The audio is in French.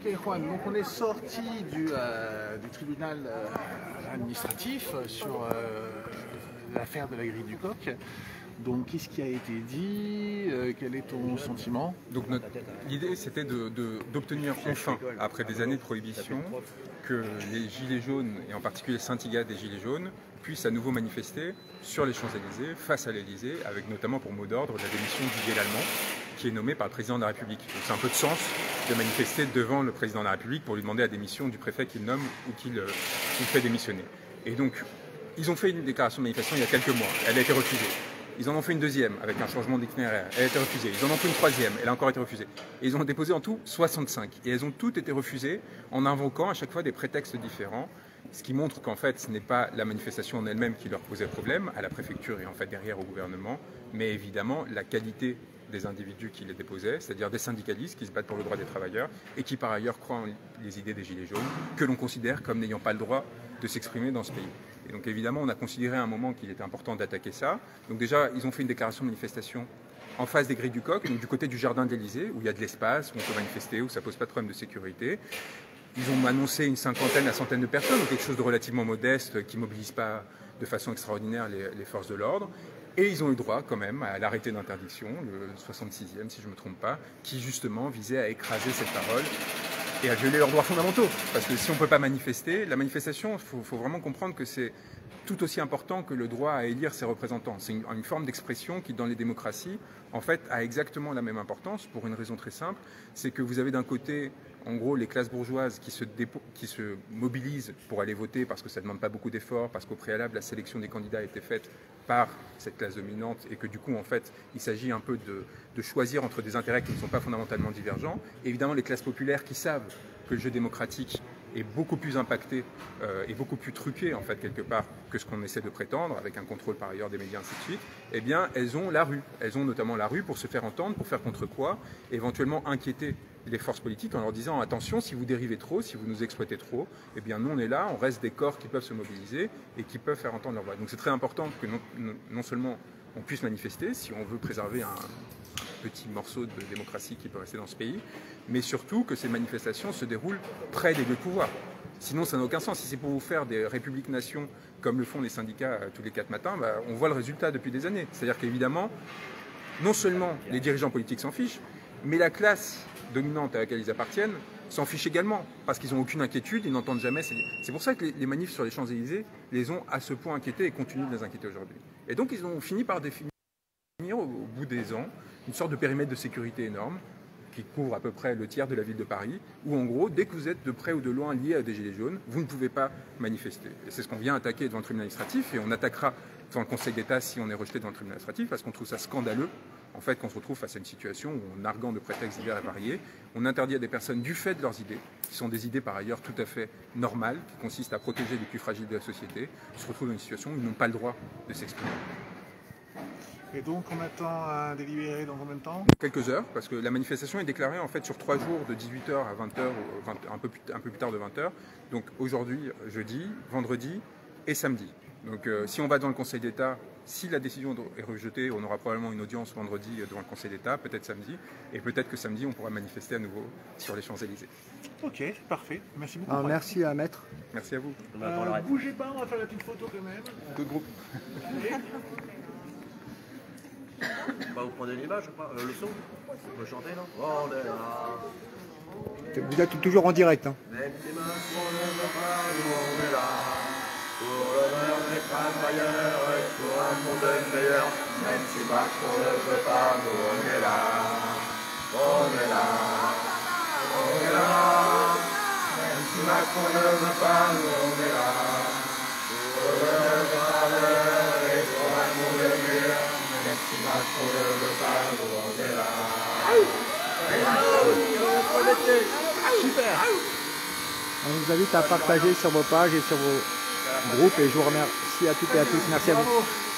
Ok Juan, donc on est sorti du tribunal administratif sur l'affaire de la grille du coq. Donc qu'est-ce qui a été dit? Quel est ton sentiment? Donc l'idée c'était d'obtenir enfin, après des années de prohibition, que les gilets jaunes, et en particulier le syndicat des gilets jaunes, puissent à nouveau manifester sur les Champs-Élysées, face à l'Élysée, avec notamment pour mot d'ordre la démission d'Hugues Lallemand, qui est nommé par le président de la République. Donc c'est un peu de sens de manifester devant le président de la République pour lui demander la démission du préfet qu'il nomme ou qu'il fait démissionner. Et donc, ils ont fait une déclaration de manifestation il y a quelques mois, elle a été refusée. Ils en ont fait une deuxième avec un changement d'itinéraire, elle a été refusée. Ils en ont fait une troisième, elle a encore été refusée. Et ils en ont déposé en tout 65. Et elles ont toutes été refusées en invoquant à chaque fois des prétextes différents, ce qui montre qu'en fait ce n'est pas la manifestation en elle-même qui leur posait problème, à la préfecture et en fait derrière au gouvernement, mais évidemment la qualité des individus qui les déposaient, c'est-à-dire des syndicalistes qui se battent pour le droit des travailleurs et qui par ailleurs croient en les idées des Gilets jaunes, que l'on considère comme n'ayant pas le droit de s'exprimer dans ce pays. Et donc évidemment, on a considéré à un moment qu'il était important d'attaquer ça. Donc déjà, ils ont fait une déclaration de manifestation en face des grilles du coq, donc du côté du jardin de l'Élysée, où il y a de l'espace, où on peut manifester, où ça pose pas de problème de sécurité. Ils ont annoncé une cinquantaine à centaine de personnes, donc quelque chose de relativement modeste, qui ne mobilise pas de façon extraordinaire les forces de l'ordre. Et ils ont eu droit quand même à l'arrêté d'interdiction, le 66e si je ne me trompe pas, qui justement visait à écraser cette parole et à violer leurs droits fondamentaux. Parce que si on ne peut pas manifester, la manifestation, il faut vraiment comprendre que c'est tout aussi important que le droit à élire ses représentants. C'est une forme d'expression qui, dans les démocraties, en fait, a exactement la même importance pour une raison très simple. C'est que vous avez d'un côté, en gros, les classes bourgeoises qui se mobilisent pour aller voter parce que ça ne demande pas beaucoup d'efforts, parce qu'au préalable, la sélection des candidats a été faite par cette classe dominante et que du coup, en fait, il s'agit un peu de choisir entre des intérêts qui ne sont pas fondamentalement divergents. Et évidemment, les classes populaires qui savent que le jeu démocratique est beaucoup plus impacté et beaucoup plus truqué, en fait, quelque part, que ce qu'on essaie de prétendre, avec un contrôle par ailleurs des médias, ainsi de suite, eh bien, elles ont la rue. Elles ont notamment la rue pour se faire entendre, pour faire contre quoi, éventuellement inquiéter les forces politiques en leur disant attention, si vous dérivez trop, si vous nous exploitez trop, eh bien nous on est là, on reste des corps qui peuvent se mobiliser et qui peuvent faire entendre leur voix. Donc c'est très important que non seulement on puisse manifester si on veut préserver un petit morceau de démocratie qui peut rester dans ce pays, mais surtout que ces manifestations se déroulent près des lieux de pouvoir. Sinon ça n'a aucun sens. Si c'est pour vous faire des républiques-nations comme le font les syndicats tous les 4 matins, on voit le résultat depuis des années. C'est-à-dire qu'évidemment, non seulement les dirigeants politiques s'en fichent, mais la classe dominante à laquelle ils appartiennent s'en fichent également, parce qu'ils n'ont aucune inquiétude, ils n'entendent jamais. C'est pour ça que les manifs sur les Champs-Élysées les ont à ce point inquiétés et continuent de les inquiéter aujourd'hui. Et donc ils ont fini par définir au bout des ans une sorte de périmètre de sécurité énorme qui couvre à peu près le tiers de la ville de Paris, où en gros, dès que vous êtes de près ou de loin lié à des gilets jaunes, vous ne pouvez pas manifester. Et c'est ce qu'on vient attaquer devant le tribunal administratif, et on attaquera devant le Conseil d'État si on est rejeté devant le tribunal administratif, parce qu'on trouve ça scandaleux, en fait, qu'on se retrouve face à une situation où, en arguant de prétextes divers et variés, on interdit à des personnes du fait de leurs idées, qui sont des idées par ailleurs tout à fait normales, qui consistent à protéger les plus fragiles de la société, se retrouvent dans une situation où ils n'ont pas le droit de s'exprimer. Et donc on attend un délibéré dans combien de temps? Quelques heures, parce que la manifestation est déclarée en fait sur 3 jours de 18h à 20h, ou un peu plus tard de 20h. Donc aujourd'hui, jeudi, vendredi et samedi. Donc si on va dans le Conseil d'État, si la décision est rejetée, on aura probablement une audience vendredi devant le Conseil d'État, peut-être samedi, et peut-être que samedi on pourra manifester à nouveau sur les Champs-Élysées. Ok, parfait. Merci beaucoup. Merci à Maître. Merci à vous. Bougez pas, on va faire la petite photo quand même. Tout de groupe. Allez. Bah, vous prenez l'image, le son? On peut chanter, non? Oh, on est là. Vous êtes toujours en direct. Hein. Même si maintenant on ne veut pas, nous on est là. Pour le meilleur des travailleurs et pour un monde meilleur. Même si Macron ne veut pas, nous on est là. On est là. On est là. Même si Macron ne veut pas, nous on est là. Pour le meilleur des travailleurs et pour un monde meilleur. Même si Macron ne veut pas, nous on est là. Super. On vous invite à partager sur vos pages et sur vos groupes et je vous remercie à toutes et à tous. Merci à vous.